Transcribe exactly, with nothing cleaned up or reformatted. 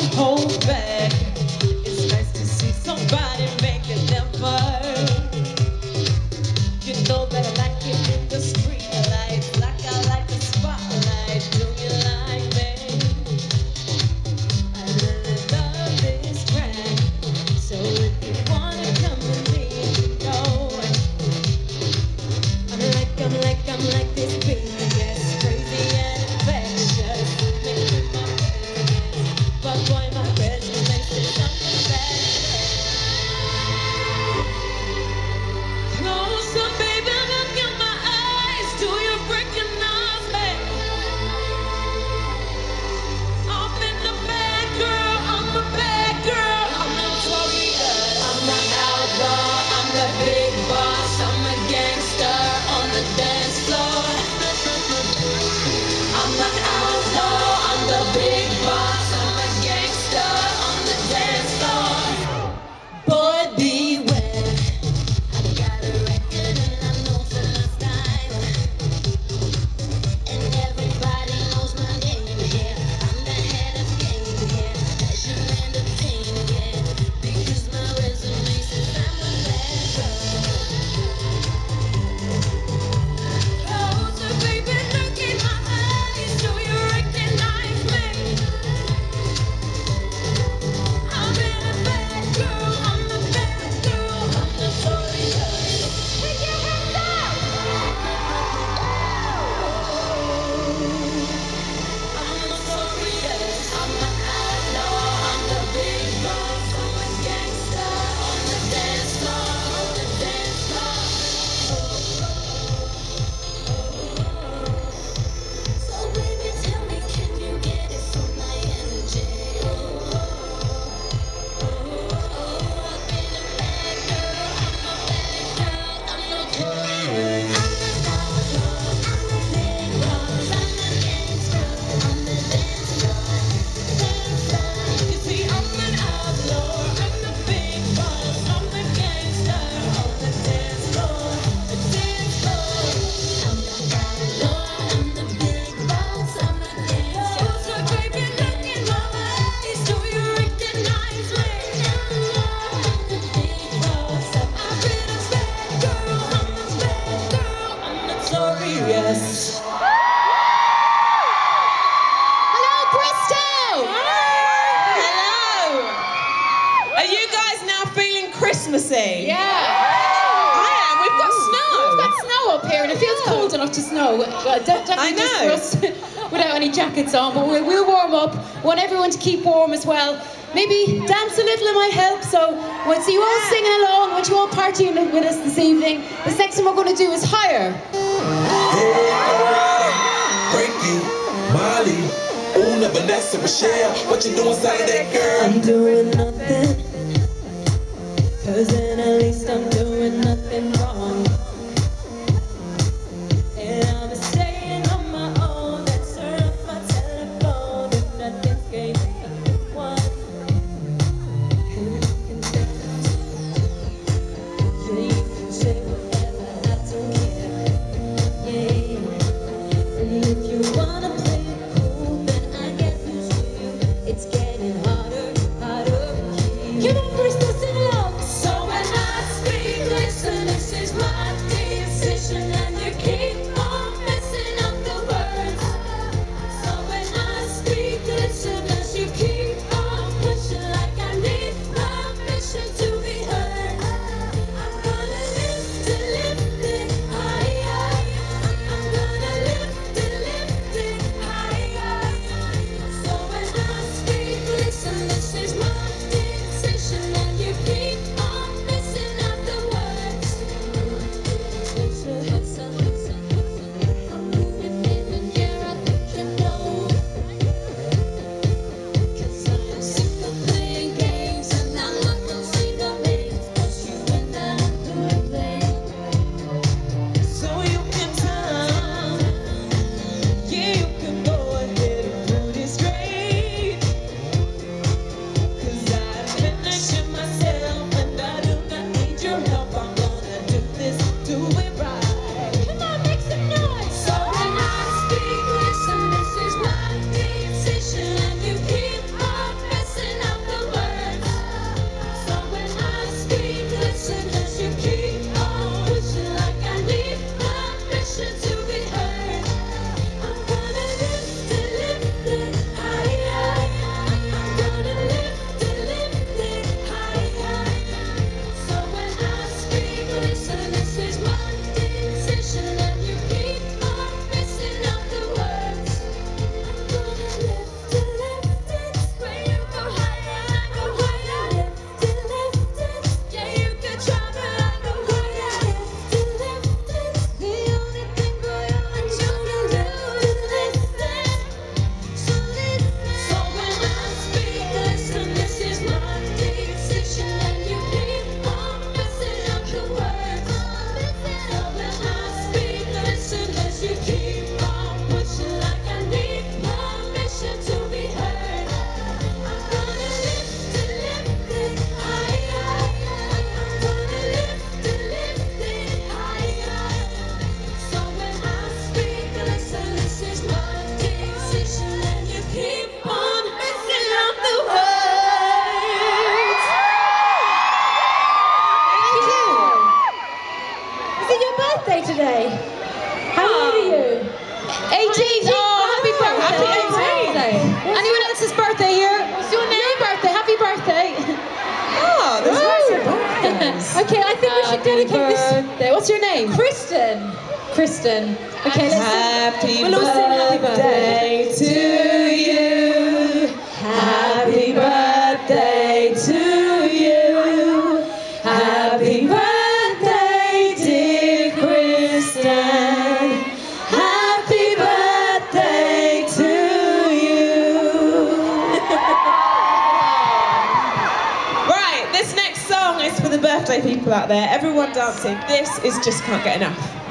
hold back. It's nice to see somebody make an effort. You know that I like it in the street lights, like I like the spotlight. Do you like me? I really love this track. So if you wanna come with me, you know I'm like, I'm like, I'm like this beat. Yes, crazy and infectious. Making my presence, but boy, my presence makes it something special. Closer, baby, look in my eyes. Do you recognize me? I've been the bad girl, I'm the bad girl. I'm notorious. I'm the outlaw, I'm the big boss. I'm a gangster on the dance floor. I'm the outlaw, I'm the big boss. I'm a gangster on the dance floor. Boy, beware. I got a record and I'm known for my style. And everybody knows my name here. I'm the head of game here. I should entertain again. Because my resume says I'm a bad girl. Closer, baby, look in my eyes. Do you recognize me? I've been a bad girl. I'm the bad girl. I'm notorious. Put your hands up. I'm notorious. I'm an outlaw. I'm the big boss. I'm a gangster on the dance floor. On the dance floor. So baby, tell me, can you get it from my energy? Oh, oh, oh, I've been a bad girl. I'm a bad girl. I'm notorious. I'm the outlaw. I'm the big boss. I'm the gangster on the dance floor. Dance floor. You see, I'm an outlaw. I'm the big boss. I'm the gangster on the dance floor. The dance floor. I'm the outlaw. I'm the big boss. I'm the gangster. So baby, look in my eyes. Do you recognize me? I'm the big boss. I've been a bad girl. I'm the bad girl. I'm notorious. Hello, Bristol! Hello. Are you guys now feeling Christmassy? Yeah. I am. We've got snow. We've got snow up here, and it feels cold enough to snow. Well, de- definitely I know. just for us without any jackets on, but we'll, we'll warm up. Want everyone to keep warm as well. Maybe dance a little, it might help. So once you all singing along, once you all partying with us this evening, this next one we're going to do is Higher. Frankie, Molly, Una, Vanessa, Michelle, what you doing inside that girl? I'm doing nothing, cause then at least I'm doing nothing wrong. And I'm staying on my own, that's turn off my telephone. If nothing's gave me one, and you can dance. Yeah, you can say whatever, I don't care. Yeah, and if you wanna play it cool, then I get used to you. It's getting harder, harder. What's your name? Kristen. Kristen. Okay, let's Happy sing. We'll all sing happy birthday birthday to you. Happy birthday to you. Happy birthday, dear Kristen. Happy birthday to you. Right, this next song is for the birthday people out there. Everyone dancing. This is Just Can't Get Enough.